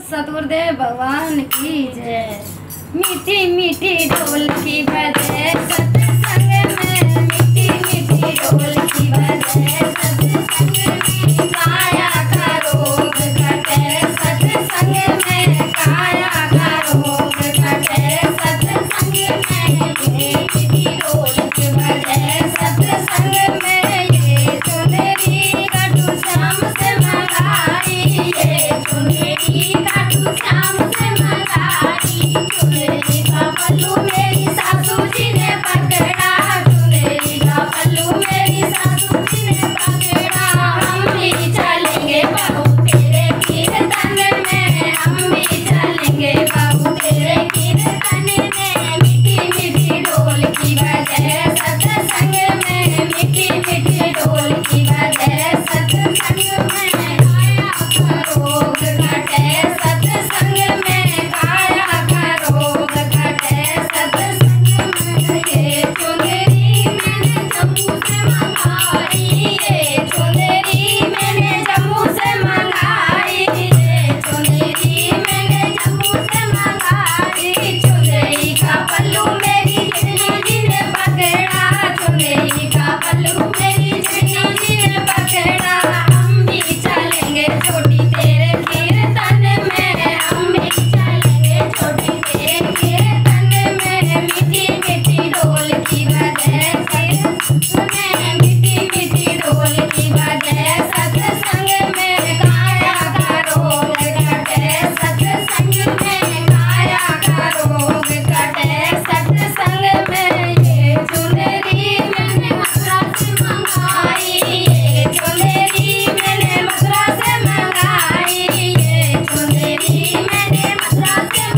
सतगुरुदेव भगवान की जय। मीठी मीठी ढोल की बजाए सत्संग में, मीठी मीठी ढोल की बजाए सत्संग में, काया का रोग कटे सत्संग में, काया का रोग कटे सत्संग में, मीठी ढोल की बजाए सत्संग में, ये चुनरी कटु श्याम से मंगाई, ये चुनरी कटु श्याम से मंगाई, चुनरी का पल्लू मेरी सासू जी ने पकड़ा, चुनरी का पल्लू मेरी सासू जी ने पकड़ा। हम भी चलेंगे बहू तेरे कीर्तन में, हम भी चलेंगे बहू तेरे कीर्तन में, मीठी मीठी ढोल की बजाए सत्संग में, मीठी मीठी ढोल की बजाए सत्संग में, काया का रोग कटे सत्संग में, काया का रोग कटे सत्संग में, ये चुनरी मैंने जम्मू से मंगाई, ये चुनरी मैंने जम्मू से मंगाई, ये चुनरी मैंने जम्मू से मंगाई, चुनरी का पल्लू मेरी जिन्नी जी ने पकड़ा, चुनरी का पल्लू मेरी जिन्नी जी ने पकड़ा। हम भी चलेंगे छोटी तेरे कीर्तन में, हम भी चलेंगे छोटी तेरे कीर्तन में, मीठी मीठी ढोल की बजाए सत्संग में, मीठी मीठी ढोल की बजाए सत्संग में, काया का रोग कटे सत्संग में, काया का रोग कटे सत्संग में, ये चुनरी मैंने मथुरा से मंगाई, ये चुनरी मैंने मथुरा से मंगाई, ये चुनरी मैंने मथुरा से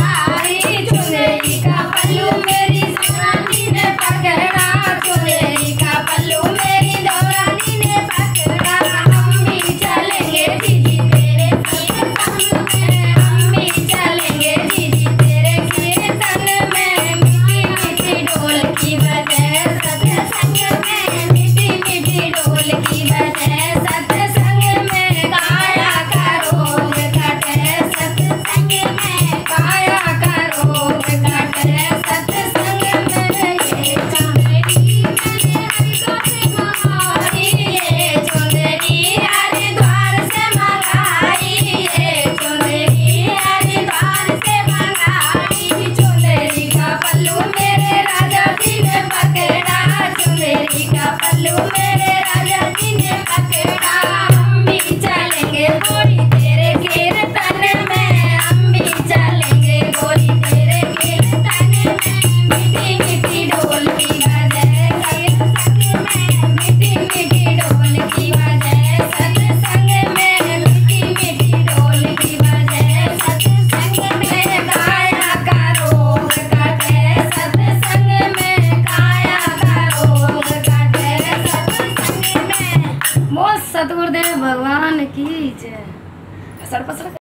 मंगाई, चुनरी का पल्लू मेरी ससुराली ने पकड़ा, चुनरी का पल्लू मेरी दौरानी ने पकड़ा। हम भी चलेंगे दीदी तेरे कीर्तन में, हम भी चलेंगे दीदी तेरे कीर्तन में, मीठी मीठी ढोल की बजाए सत्संग में, मीठी मीठी ढोल की बजाए सत्संग में, काया का रोग कटे सत्संग में, काया का रोग कटे सत्संग में, ये चुनरी मैंने हरिद्वार से मंगाई, ये चुनरी हरिद्वार से मंगाई, ये चुनरी हरिद्वार से मंगाई, चुनरी का पल्लू मेरे राजा जी ने पकड़ा, चुनरी का पल्लू मेरे राजा जी ने पकड़ा। हम भी चलेंगे गोरी तेरे कीर्तन में, हम भी चलेंगे गोरी तेरे कीर्तन में, मीठी मीठी ढोल की बजाए सत्संग में, मीठी मीठी ढोल की बजाए सत्संग में, मीठी मीठी ढोल की बजाए सत्संग में, काया का रोग कटे सत्संग में, काया का रोग कटे सत्संग में। मोह सतगुरुदेव भगवान की जय।